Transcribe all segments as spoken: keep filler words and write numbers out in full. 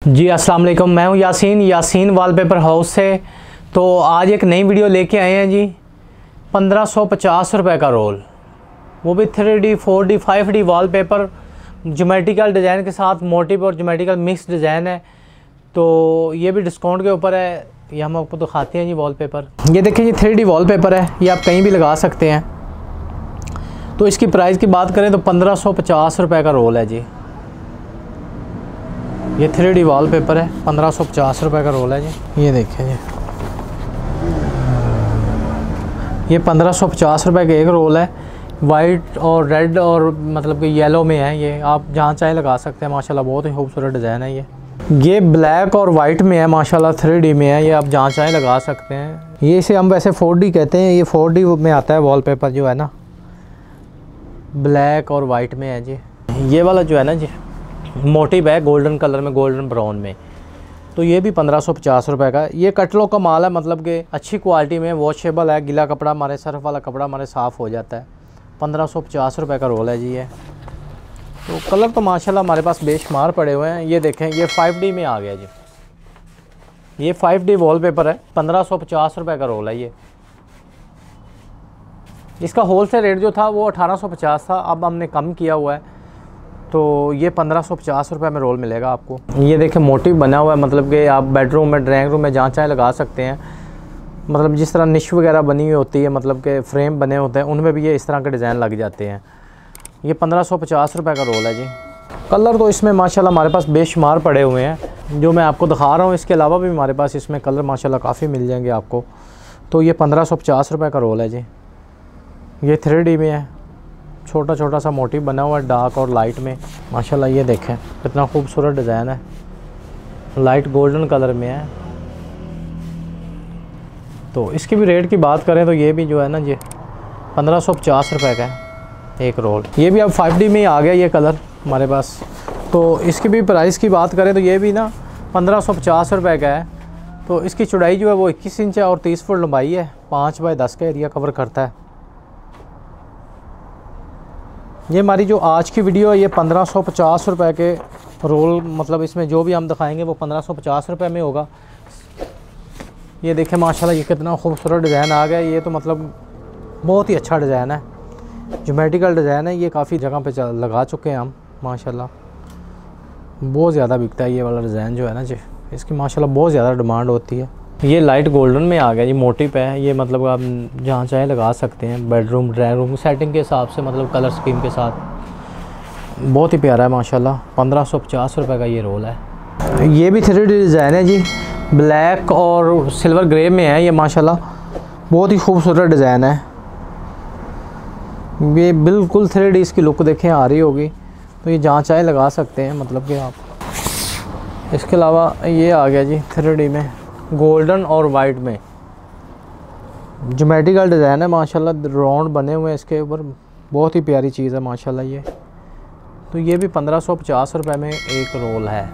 जी अस्सलाम वालेकुम, मैं हूँ यासीन यासीन वॉलपेपर हाउस से। तो आज एक नई वीडियो लेके आए हैं जी। पंद्रह सौ पचास रुपये का रोल, वो भी three D four D five D wallpaper geometrical design के साथ, मोटिव और ज्योमेट्रिकल मिक्स डिज़ाइन है। तो ये भी डिस्काउंट के ऊपर है। ये हम आपको दिखाते हैं जी वॉलपेपर। ये देखिए जी थ्री डी वॉलपेपर है, ये आप कहीं भी लगा सकते हैं। तो इसकी प्राइस की बात करें तो पंद्रह सौ पचास रुपये का रोल है जी। ये थ्री डी वॉलपेपर है, पंद्रह सौ पचास रुपये का रोल है जी। ये देखिए जी, ये पंद्रह सौ पचास रुपये का एक रोल है। वाइट और रेड और मतलब कि येलो में है। ये आप जहाँ चाहे लगा सकते हैं। माशाल्लाह बहुत ही खूबसूरत डिज़ाइन है ये। ये ब्लैक और वाइट में है, माशाल्लाह थ्री डी में है। ये आप जहाँ चाहे लगा सकते हैं। ये इसे हम वैसे फोर डी कहते हैं। ये फोर डी में आता है वॉलपेपर जो है ना, ब्लैक और वाइट में है जी। ये वाला जो है ना जी मोटिव है गोल्डन कलर में, गोल्डन ब्राउन में। तो ये भी पंद्रह सौ पचास रुपये का। ये कटलों का माल है, मतलब कि अच्छी क्वालिटी में, वॉशेबल है। गीला कपड़ा हमारे, सर्फ वाला कपड़ा हमारे साफ़ हो जाता है। पंद्रह सौ पचास रुपये का रोल है जी ये। तो कलर तो माशाल्लाह हमारे पास बेशुमार पड़े हुए हैं। ये देखें, ये फाइव डी में आ गया जी। ये फाइव डी वॉलपेपर है, पंद्रह सौ पचास रुपये का रोल है ये। इसका होल सेल रेट जो था वो अठारह सौ पचास था, अब हमने कम किया हुआ है। तो ये पंद्रह सौ पचास रुपये में रोल मिलेगा आपको। ये देखें मोटिव बना हुआ है, मतलब कि आप बेडरूम में, ड्राइंग रूम में जहाँ चाहे लगा सकते हैं। मतलब जिस तरह निश वगैरह बनी हुई होती है, मतलब के फ्रेम बने होते हैं, उनमें भी ये इस तरह के डिज़ाइन लग जाते हैं। ये पंद्रह सौ पचास रुपये का रोल है जी। कलर तो इसमें माशाल्लाह हमारे पास बेशुमार पड़े हुए हैं, जो मैं आपको दिखा रहा हूँ। इसके अलावा भी हमारे पास इसमें कलर माशाल्लाह काफ़ी मिल जाएंगे आपको। तो ये पंद्रह सौ पचास रुपये का रोल है जी। ये थ्री डी में है, छोटा छोटा सा मोटिव बना हुआ है डार्क और लाइट में। माशाल्लाह ये देखें कितना खूबसूरत डिज़ाइन है, लाइट गोल्डन कलर में है। तो इसकी भी रेट की बात करें तो ये भी जो है ना जी पंद्रह सौ पचास रुपये का है एक रोल। ये भी अब फाइव डी में ही आ गया ये कलर हमारे पास। तो इसकी भी प्राइस की बात करें तो ये भी ना पंद्रह सौ पचास रुपये का है। तो इसकी चौड़ाई जो है वो इक्कीस इंच है और तीस फुट लंबाई है। पाँच बाई दस का एरिया कवर करता है। ये हमारी जो आज की वीडियो है ये पंद्रह सौ पचास रुपये के रोल, मतलब इसमें जो भी हम दिखाएंगे वो पंद्रह सौ पचास रुपये में होगा। ये देखें माशाल्लाह ये कितना खूबसूरत डिज़ाइन आ गया। ये तो मतलब बहुत ही अच्छा डिज़ाइन है, ज्योमेट्रिकल डिज़ाइन है। ये काफ़ी जगह पे लगा चुके हैं हम। माशाल्लाह बहुत ज़्यादा बिकता है ये वाला डिज़ाइन जो है ना जी। इसकी माशाल्लाह बहुत ज़्यादा डिमांड होती है। ये लाइट गोल्डन में आ गया जी, मोटिव है ये। मतलब आप जहाँ चाहे लगा सकते हैं, बेडरूम, ड्राइंग रूम सेटिंग के हिसाब से, मतलब कलर स्कीम के साथ। बहुत ही प्यारा है माशाल्लाह। पंद्रह सौ पचास रुपये का ये रोल है। ये भी थ्री डी डिज़ाइन है जी, ब्लैक और सिल्वर ग्रे में है ये। माशाल्लाह बहुत ही खूबसूरत डिज़ाइन है ये, बिल्कुल थ्री डी इसकी लुक देखें आ रही होगी। तो ये जहाँ चाहे लगा सकते हैं, मतलब कि आप। इसके अलावा ये आ गया जी थ्री डी में, गोल्डन और वाइट में, ज्योमेट्रिकल डिज़ाइन है माशाल्लाह। राउंड बने हुए हैं इसके ऊपर, बहुत ही प्यारी चीज़ है माशाल्लाह ये। तो ये भी पंद्रह सौ पचास रुपये में एक रोल है।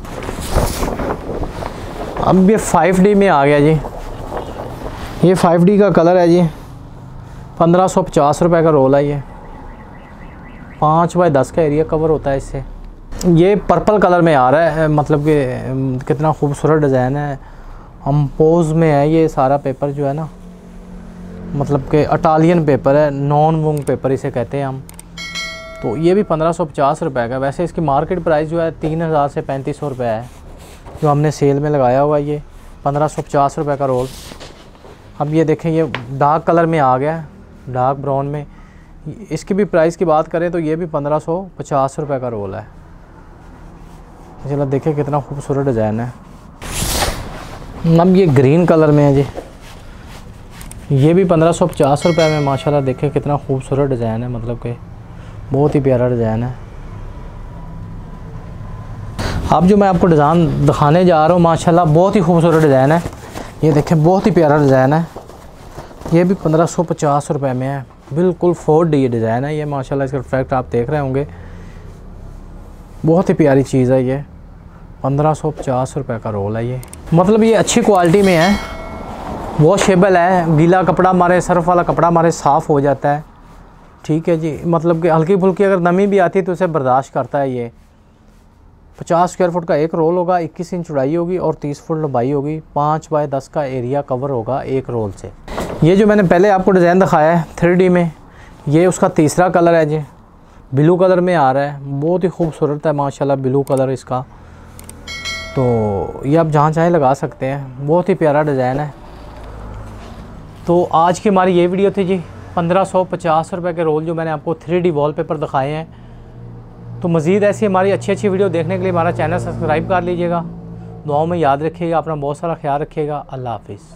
अब ये फाइव डी में आ गया जी। ये फाइव डी का कलर है जी, पंद्रह सौ पचास रुपये का रोल है ये। पाँच बाई दस का एरिया कवर होता है इससे। ये पर्पल कलर में आ रहा है, मतलब कि कितना खूबसूरत डिज़ाइन है। अम्पोज में है ये सारा पेपर जो है ना, मतलब कि इटालियन पेपर है, नॉन वूंग पेपर इसे कहते हैं हम। तो ये भी पंद्रह सौ पचास रुपये का। वैसे इसकी मार्केट प्राइस जो है तीन हज़ार से पैंतीस सौ रुपये है, जो हमने सेल में लगाया हुआ ये पंद्रह सौ पचास रुपये का रोल। अब ये देखें ये डार्क कलर में आ गया, डार्क ब्राउन में। इसकी भी प्राइस की बात करें तो ये भी पंद्रह सौ पचास रुपये का रोल है। चलो देखें कितना खूबसूरत डिज़ाइन है। अब ये ग्रीन कलर में है जी। ये भी पंद्रह सौ पचास रुपये में माशाल्लाह देखें कितना खूबसूरत डिज़ाइन है, मतलब कि बहुत ही प्यारा डिज़ाइन है। अब जो मैं आपको डिज़ाइन दिखाने जा रहा हूँ माशाल्लाह बहुत ही खूबसूरत डिज़ाइन है। ये देखें बहुत ही प्यारा डिज़ाइन है। ये भी पंद्रह सौ पचास रुपये में है, बिल्कुल फोर डी डिज़ाइन है ये माशाल्लाह। इसका इफेक्ट आप देख रहे होंगे, बहुत ही प्यारी चीज़ है ये। पंद्रह सौ पचास रुपये का रोल है ये। मतलब ये अच्छी क्वालिटी में है, वॉशेबल है। गीला कपड़ा हमारे, सर्फ वाला कपड़ा हमारे साफ़ हो जाता है। ठीक है जी, मतलब कि हल्की फुल्की अगर नमी भी आती है तो उसे बर्दाश्त करता है ये। पचास स्क्वायर फुट का एक रोल होगा, इक्कीस इंच चौड़ाई होगी और तीस फुट लंबाई होगी। पाँच बाय दस का एरिया कवर होगा एक रोल से। ये जो मैंने पहले आपको डिज़ाइन दिखाया है थ्री डी में, ये उसका तीसरा कलर है जी, ब्लू कलर में आ रहा है। बहुत ही खूबसूरत है माशाल्लाह ब्लू कलर इसका। तो ये आप जहाँ चाहें लगा सकते हैं, बहुत ही प्यारा डिज़ाइन है। तो आज की हमारी ये वीडियो थी जी, पंद्रह सौ पचास रुपये के रोल जो मैंने आपको थ्री डी वॉलपेपर दिखाए हैं। तो मज़ीद ऐसी हमारी अच्छी अच्छी वीडियो देखने के लिए हमारा चैनल सब्सक्राइब कर लीजिएगा। दुआओं में याद रखिएगा, अपना बहुत सारा ख्याल रखिएगा। अल्लाह हाफिज़।